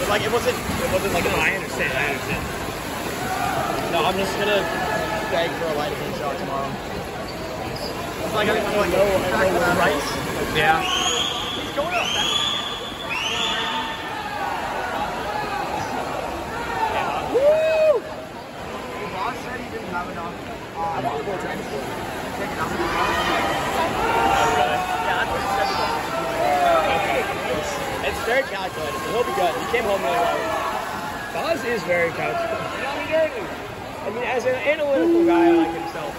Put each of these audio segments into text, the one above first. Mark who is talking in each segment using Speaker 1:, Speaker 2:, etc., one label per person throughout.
Speaker 1: like it wasn't like
Speaker 2: No, I understand.
Speaker 1: No, I'm just gonna beg for a light hand shot tomorrow. It's like I'm like no rice.
Speaker 2: Yeah.
Speaker 1: He's going up. Woo! Boss said he didn't have enough. It's very calculated, but he'll be good. He came home really well.
Speaker 2: Boz is very calculated.
Speaker 1: I mean, as an analytical guy like himself.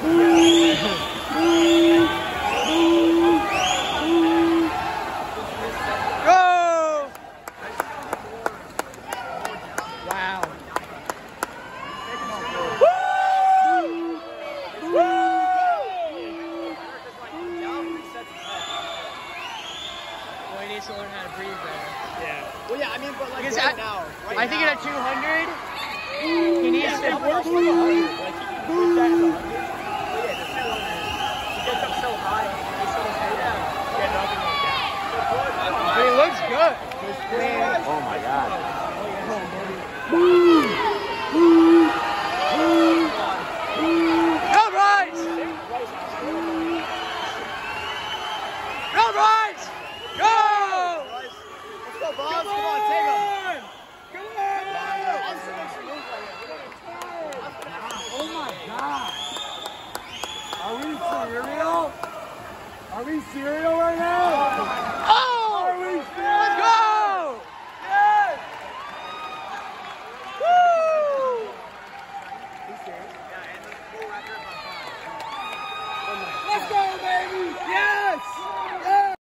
Speaker 1: Go! Wow. Woo! Woo! Well, he needs to learn how to breathe there.
Speaker 2: Yeah.
Speaker 1: Well, yeah, I mean, but like
Speaker 3: right
Speaker 1: now. Right
Speaker 3: I think
Speaker 1: now.
Speaker 3: at 200, he needs to.
Speaker 1: It works like 100. Like, he can push that to 100. But yeah, the 200. He gets up so high, he so stay down. Get up and go down.
Speaker 3: But he looks good.
Speaker 4: Oh my God.
Speaker 3: Go Bryce! Go Bryce! Go!
Speaker 1: Let's go, Boz. Come on, take him.
Speaker 4: Oh my God. Are we cereal? Are we cereal right now?
Speaker 3: Oh!
Speaker 4: Are we
Speaker 3: Let's
Speaker 4: cereal?
Speaker 3: go!
Speaker 4: Yes!
Speaker 3: Woo!
Speaker 1: He's serious.